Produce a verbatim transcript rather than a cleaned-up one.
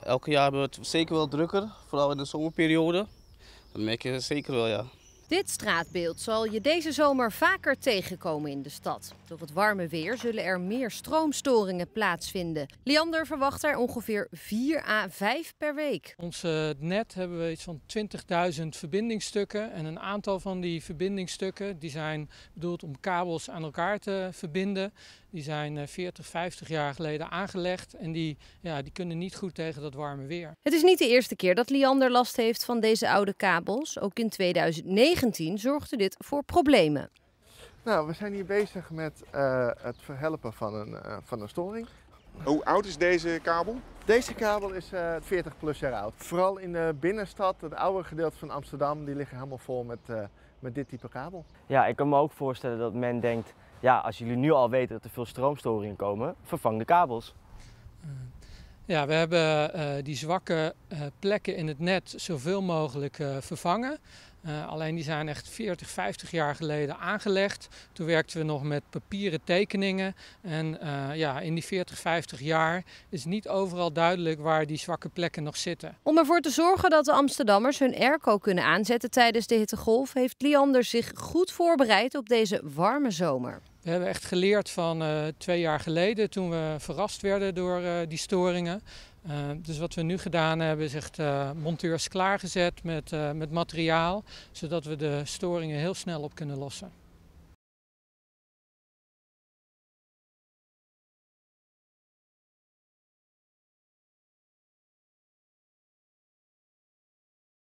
elke jaar hebben we het zeker wel drukker, vooral in de zomerperiode. Dat merk je zeker wel, ja. Dit straatbeeld zal je deze zomer vaker tegenkomen in de stad. Door het warme weer zullen er meer stroomstoringen plaatsvinden. Liander verwacht er ongeveer vier à vijf per week. Ons uh, net hebben we iets van twintigduizend verbindingsstukken. En een aantal van die verbindingsstukken die zijn bedoeld om kabels aan elkaar te verbinden. Die zijn uh, veertig, vijftig jaar geleden aangelegd en die, ja, die kunnen niet goed tegen dat warme weer. Het is niet de eerste keer dat Liander last heeft van deze oude kabels. Ook in tweeduizend negentien zorgde dit voor problemen. Nou, we zijn hier bezig met uh, het verhelpen van een, uh, van een storing. Hoe oud is deze kabel? Deze kabel is uh, veertig plus jaar oud. Vooral in de binnenstad, het oude gedeelte van Amsterdam, die liggen helemaal vol met, uh, met dit type kabel. Ja, ik kan me ook voorstellen dat men denkt, ja, als jullie nu al weten dat er veel stroomstoringen komen, vervang de kabels. Ja, we hebben uh, die zwakke uh, plekken in het net zoveel mogelijk uh, vervangen. Uh, alleen die zijn echt veertig, vijftig jaar geleden aangelegd. Toen werkten we nog met papieren tekeningen. En uh, ja, in die veertig, vijftig jaar is niet overal duidelijk waar die zwakke plekken nog zitten. Om ervoor te zorgen dat de Amsterdammers hun airco kunnen aanzetten tijdens de hittegolf, heeft Liander zich goed voorbereid op deze warme zomer. We hebben echt geleerd van uh, twee jaar geleden toen we verrast werden door uh, die storingen. Uh, dus wat we nu gedaan hebben is echt uh, monteurs klaargezet met, uh, met materiaal, zodat we de storingen heel snel op kunnen lossen.